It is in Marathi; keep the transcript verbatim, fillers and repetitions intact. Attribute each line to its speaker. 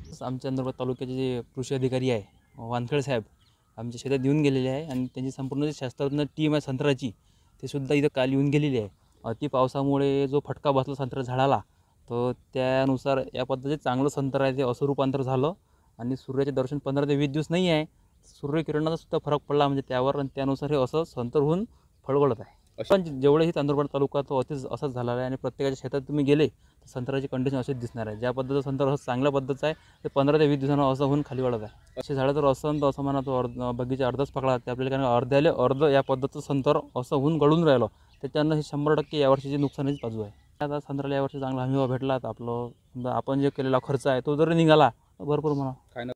Speaker 1: आमच्या नंदुरबार तालुक्याचे जे कृषी अधिकारी आहे वानखेडे साहेब आमच्या शेतात येऊन गेलेले आहे आणि त्यांची संपूर्ण जी शास्त्रज्ञ टीम आहे संत्र्याची ते सुद्धा इथं काल येऊन गेलेली आहे. अति पावसामुळे जो फटका बसला संत्रा झाडाला तर त्यानुसार या पद्धतीचे चांगलं संत्र आहे ते असं रूपांतर झालं आणि सूर्याचे दर्शन पंधरा ते वीस दिवस नाही आहे. सूर्यकिरणाचा सुद्धा फरक पडला म्हणजे त्यावर आणि त्यानुसार हे असं संतर होऊन फळगळत आहे. पण जेवढेही नंदुरबार तालुका तो अतिच असाच झाला आहे आणि प्रत्येकाच्या शेतात तुम्ही गेले तर संत्र्याची कंडिशन अशीच दिसणार आहे. ज्या पद्धतीचं संत्र असं चांगल्या पद्धतीचं आहे ते पंधरा ते वीस दिवसांना असं होऊन खाली वळत आहे. असे झाडं तर असं तर असं म्हणा तो अर्ध बगीचा अर्धच पकडला ते आपल्याला कारण अर्ध्याले अर्ध या पद्धतीचं संतर असं होऊन गळून राहिलं त्याच्यानं हे शंभर टक्के यावर्षीची नुकसानीची बाजू आहे. आता संत्र्याला यावर्षी चांगला हमी भाव भेटला तर आपलं आपण जे केलेला खर्च आहे तो जरी निघाला भरपूर म्हणा.